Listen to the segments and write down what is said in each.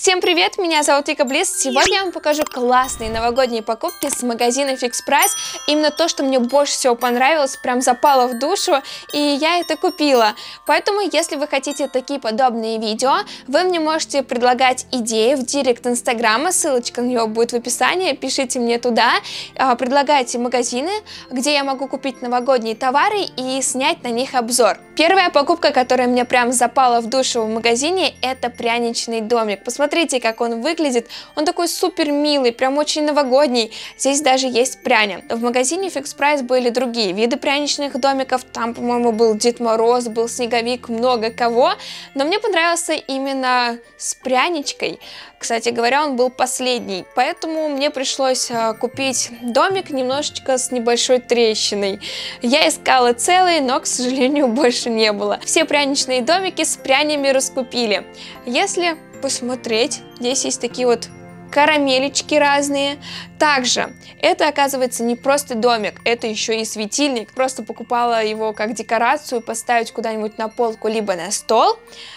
Всем привет, меня зовут Вика Близ. Сегодня я вам покажу классные новогодние покупки с магазина Fix Price. Именно то, что мне больше всего понравилось, прям запало в душу, и я это купила. Поэтому, если вы хотите такие подобные видео, вы мне можете предлагать идеи в директ инстаграма, ссылочка на него будет в описании, пишите мне туда, предлагайте магазины, где я могу купить новогодние товары и снять на них обзор. Первая покупка, которая мне прям запала в душу в магазине, это пряничный домик. Посмотрите, как он выглядит. Он такой супер милый, прям очень новогодний. Здесь даже есть пряня. В магазине Fix Price были другие виды пряничных домиков. Там, по-моему, был Дед Мороз, был Снеговик, много кого. Но мне понравился именно с пряничкой. Кстати говоря, он был последний. Поэтому мне пришлось купить домик немножечко с небольшой трещиной. Я искала целый, но, к сожалению, больше не было. Все пряничные домики с прянями раскупили. Если посмотреть, здесь есть такие вот карамелечки разные. Также это, оказывается, не просто домик, это еще и светильник. Просто покупала его как декорацию, поставить куда-нибудь на полку, либо на стол,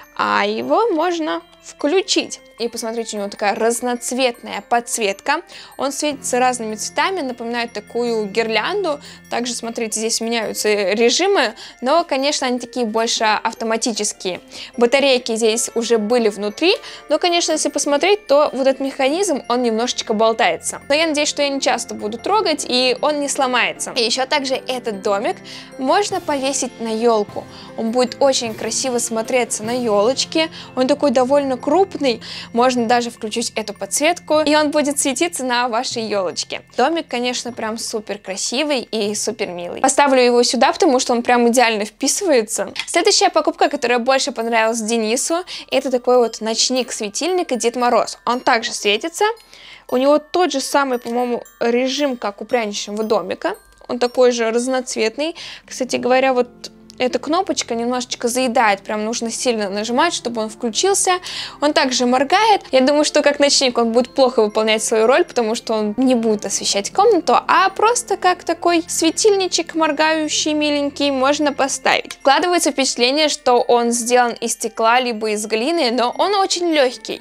а его можно включить. И посмотрите, у него такая разноцветная подсветка. Он светится разными цветами, напоминает такую гирлянду. Также, смотрите, здесь меняются режимы, но, конечно, они такие больше автоматические. Батарейки здесь уже были внутри, но, конечно, если посмотреть, то вот этот механизм, он немножечко болтается. Но я надеюсь, что я не часто буду трогать, и он не сломается. И еще также этот домик можно повесить на елку. Он будет очень красиво смотреться на елочке. Он такой довольно крупный. Можно даже включить эту подсветку, и он будет светиться на вашей елочке. Домик, конечно, прям супер красивый и супер милый. Поставлю его сюда, потому что он прям идеально вписывается. Следующая покупка, которая больше понравилась Денису, это такой вот ночник-светильник и Дед Мороз. Он также светится. У него тот же самый, по-моему, режим, как у пряничного домика. Он такой же разноцветный. Кстати говоря, вот эта кнопочка немножечко заедает, прям нужно сильно нажимать, чтобы он включился. Он также моргает. Я думаю, что как ночник он будет плохо выполнять свою роль, потому что он не будет освещать комнату, а просто как такой светильничек моргающий, миленький, можно поставить. Складывается впечатление, что он сделан из стекла, либо из глины, но он очень легкий.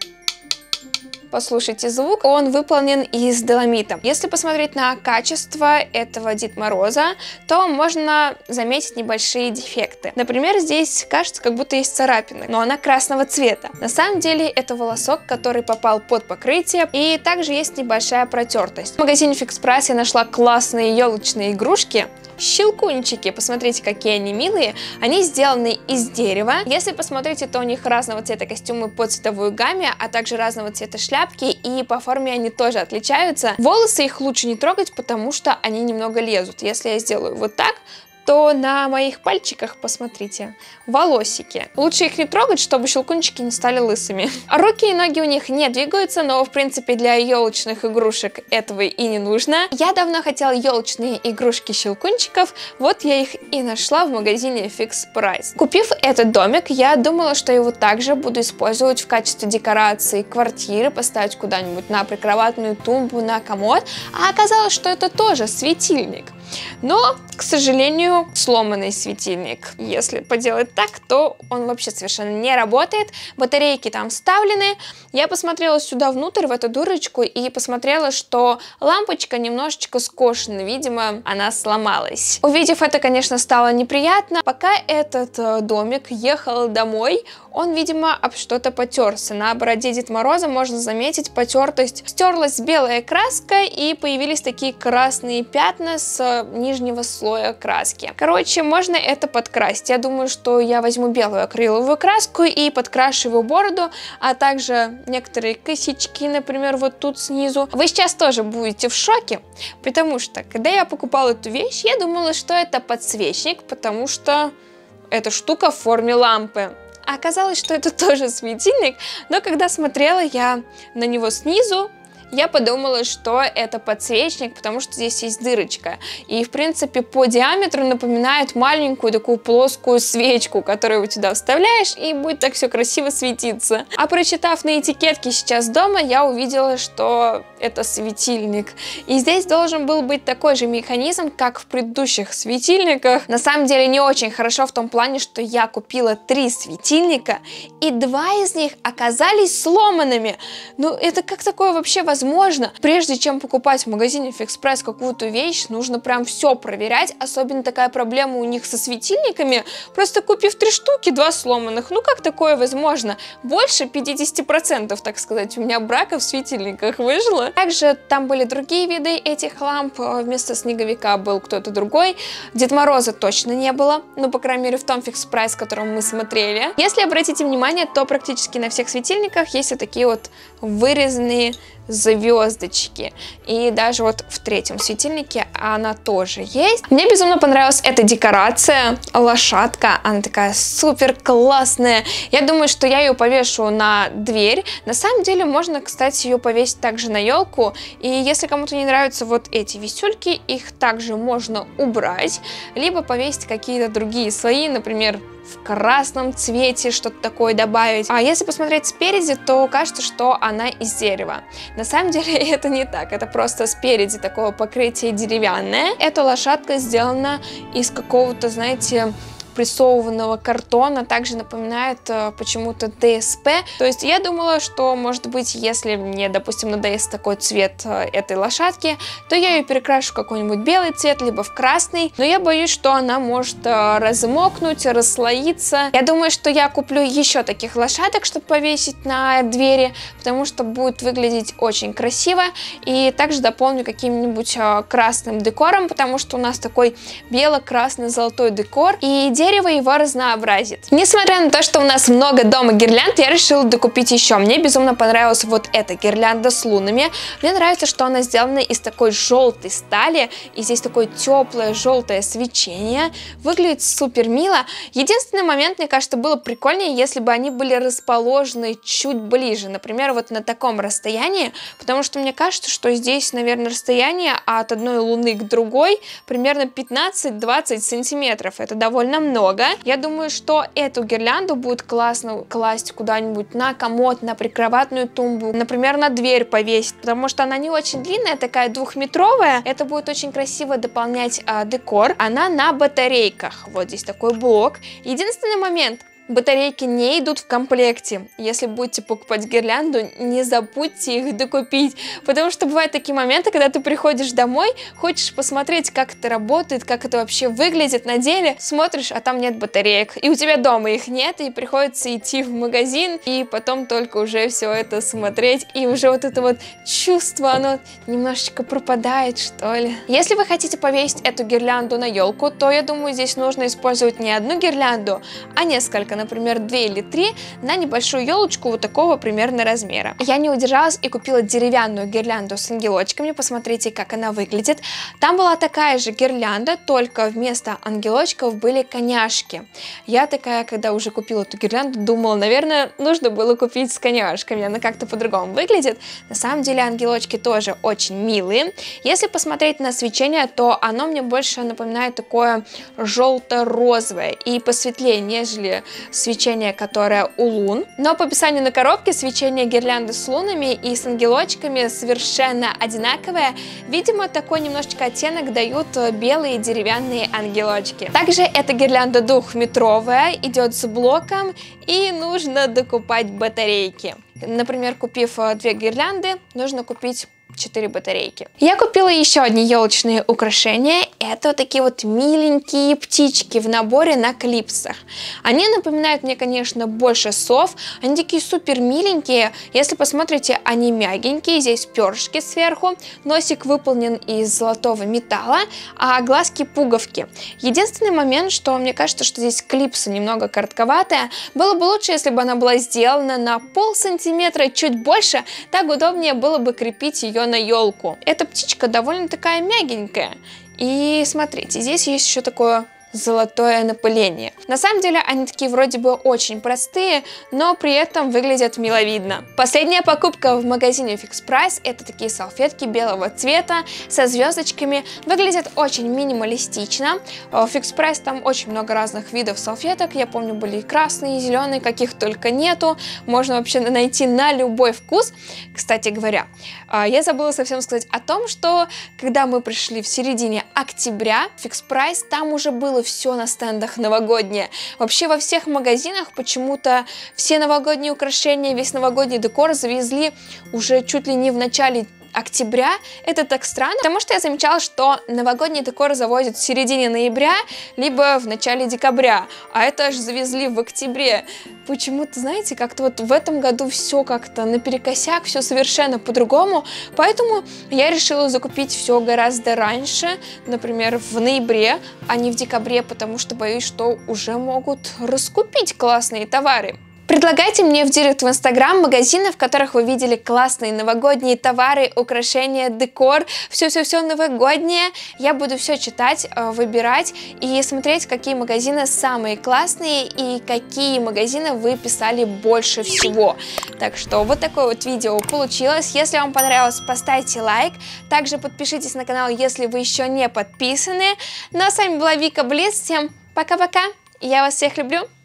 Послушайте звук, он выполнен из доломита. Если посмотреть на качество этого Деда Мороза, то можно заметить небольшие дефекты. Например, здесь кажется, как будто есть царапины, но она красного цвета. На самом деле это волосок, который попал под покрытие, и также есть небольшая протертость. В магазине Fix Price я нашла классные елочные игрушки. Щелкунчики, посмотрите, какие они милые. Они сделаны из дерева. Если посмотрите, то у них разного цвета костюмы по цветовой гамме, а также разного цвета шляпки, и по форме они тоже отличаются. Волосы их лучше не трогать, потому что они немного лезут. Если я сделаю вот так, то на моих пальчиках, посмотрите, волосики. Лучше их не трогать, чтобы щелкунчики не стали лысыми. Руки и ноги у них не двигаются, но, в принципе, для елочных игрушек этого и не нужно. Я давно хотела елочные игрушки щелкунчиков, вот я их и нашла в магазине Fix Price. Купив этот домик, я думала, что его также буду использовать в качестве декорации квартиры, поставить куда-нибудь на прикроватную тумбу, на комод, а оказалось, что это тоже светильник. Но, к сожалению, сломанный светильник. Если поделать так, то он вообще совершенно не работает. Батарейки там вставлены. Я посмотрела сюда внутрь, в эту дырочку, и посмотрела, что лампочка немножечко скошена. Видимо, она сломалась. Увидев это, конечно, стало неприятно. Пока этот домик ехал домой, он, видимо, об что-то потерся. На бороде Деда Мороза можно заметить потертость. Стерлась белая краска, и появились такие красные пятна с нижнего слоя краски. Короче, можно это подкрасить. Я думаю, что я возьму белую акриловую краску и подкрашу его бороду, а также некоторые косячки, например, вот тут снизу. Вы сейчас тоже будете в шоке, потому что, когда я покупала эту вещь, я думала, что это подсвечник, потому что эта штука в форме лампы. Оказалось, что это тоже светильник, но когда смотрела я на него снизу, я подумала, что это подсвечник, потому что здесь есть дырочка. И, в принципе, по диаметру напоминает маленькую такую плоскую свечку, которую ты туда вставляешь, и будет так все красиво светиться. А прочитав на этикетке сейчас дома, я увидела, что это светильник. И здесь должен был быть такой же механизм, как в предыдущих светильниках. На самом деле не очень хорошо в том плане, что я купила 3 светильника, и 2 из них оказались сломанными. Ну, это как такое вообще возможно? Прежде чем покупать в магазине Fix Price какую-то вещь, нужно прям все проверять. Особенно такая проблема у них со светильниками. Просто купив 3 штуки, 2 сломанных. Ну, как такое возможно? Больше 50%, так сказать, у меня брака в светильниках выжило. Также там были другие виды этих ламп. Вместо снеговика был кто-то другой. Дед Мороза точно не было. Ну, по крайней мере, в том Fix Price, который мы смотрели. Если обратите внимание, то практически на всех светильниках есть вот такие вот вырезанные звездочки. И даже вот в 3-м светильнике она тоже есть. Мне безумно понравилась эта декорация. Лошадка, она такая супер классная. Я думаю, что я ее повешу на дверь. На самом деле можно, кстати, ее повесить также на елку. И если кому-то не нравятся вот эти висюльки, их также можно убрать. Либо повесить какие-то другие слои, например, в красном цвете что-то такое добавить. А если посмотреть спереди, то кажется, что она из дерева. На самом деле это не так, это просто спереди такое покрытие деревянное. Эта лошадка сделана из какого-то, знаете, прессованного картона, также напоминает почему-то ДСП. То есть я думала, что, может быть, если мне, допустим, надоест такой цвет этой лошадки, то я ее перекрашу в какой-нибудь белый цвет, либо в красный. Но я боюсь, что она может размокнуть, расслоиться. Я думаю, что я куплю еще таких лошадок, чтобы повесить на двери, потому что будет выглядеть очень красиво. И также дополню каким-нибудь красным декором, потому что у нас такой бело-красно-золотой декор. И дерево его разнообразит. Несмотря на то, что у нас много дома гирлянд, я решила докупить еще. Мне безумно понравилась вот эта гирлянда с лунами. Мне нравится, что она сделана из такой желтой стали, и здесь такое теплое желтое свечение. Выглядит супер мило. Единственный момент, мне кажется, было прикольнее, если бы они были расположены чуть ближе, например, вот на таком расстоянии, потому что мне кажется, что здесь, наверное, расстояние от одной луны к другой примерно 15-20 сантиметров. Это довольно много. Я думаю, что эту гирлянду будет классно класть куда-нибудь на комод, на прикроватную тумбу, например, на дверь повесить, потому что она не очень длинная, такая 2-метровая. Это будет очень красиво дополнять декор. Она на батарейках. Вот здесь такой блок. Единственный момент. Батарейки не идут в комплекте. Если будете покупать гирлянду, не забудьте их докупить, потому что бывают такие моменты, когда ты приходишь домой, хочешь посмотреть, как это работает, как это вообще выглядит на деле, смотришь, а там нет батареек, и у тебя дома их нет, и приходится идти в магазин, и потом только уже все это смотреть, и уже вот это вот чувство, оно немножечко пропадает, что ли. Если вы хотите повесить эту гирлянду на елку, то я думаю, здесь нужно использовать не одну гирлянду, а несколько, например, 2 или 3 на небольшую елочку вот такого примерно размера. Я не удержалась и купила деревянную гирлянду с ангелочками. Посмотрите, как она выглядит. Там была такая же гирлянда, только вместо ангелочков были коняшки. Я такая, когда уже купила эту гирлянду, думала, наверное, нужно было купить с коняшками. Она как-то по-другому выглядит. На самом деле ангелочки тоже очень милые. Если посмотреть на свечение, то оно мне больше напоминает такое желто-розовое и посветлее, нежели свечение, которое у лун. Но по описанию на коробке свечение гирлянды с лунами и с ангелочками совершенно одинаковое. Видимо, такой немножечко оттенок дают белые деревянные ангелочки. Также эта гирлянда 2-метровая, идет с блоком, и нужно докупать батарейки. Например, купив 2 гирлянды, нужно купить 4 батарейки. Я купила еще одни елочные украшения. Это вот такие вот миленькие птички в наборе на клипсах. Они напоминают мне, конечно, больше сов. Они такие супер миленькие. Если посмотрите, они мягенькие. Здесь перышки сверху. Носик выполнен из золотого металла, а глазки пуговки. Единственный момент, что мне кажется, что здесь клипса немного коротковатая. Было бы лучше, если бы она была сделана на полсантиметра, чуть больше. Так удобнее было бы крепить ее на елку. Эта птичка довольно такая мягенькая. И смотрите, здесь есть еще такое золотое напыление. На самом деле они такие вроде бы очень простые, но при этом выглядят миловидно. Последняя покупка в магазине Fix Price — это такие салфетки белого цвета со звездочками. Выглядят очень минималистично. В Fix Price там очень много разных видов салфеток. Я помню, были и красные, и зеленые, каких только нету. Можно вообще найти на любой вкус. Кстати говоря, я забыла совсем сказать о том, что когда мы пришли в середине октября, Fix Price, там уже было все на стендах новогоднее. Вообще во всех магазинах почему-то все новогодние украшения, весь новогодний декор завезли уже чуть ли не в начале октября. Это так странно, потому что я замечала, что новогодний декор завозят в середине ноября, либо в начале декабря, а это аж завезли в октябре. Почему-то, знаете, как-то вот в этом году все как-то наперекосяк, все совершенно по-другому, поэтому я решила закупить все гораздо раньше, например, в ноябре, а не в декабре, потому что боюсь, что уже могут раскупить классные товары. Предлагайте мне в директ в Инстаграм магазины, в которых вы видели классные новогодние товары, украшения, декор, все-все-все новогоднее. Я буду все читать, выбирать и смотреть, какие магазины самые классные и какие магазины вы писали больше всего. Так что вот такое вот видео получилось. Если вам понравилось, поставьте лайк. Также подпишитесь на канал, если вы еще не подписаны. Ну а с вами была Вика Близ. Всем пока-пока. Я вас всех люблю.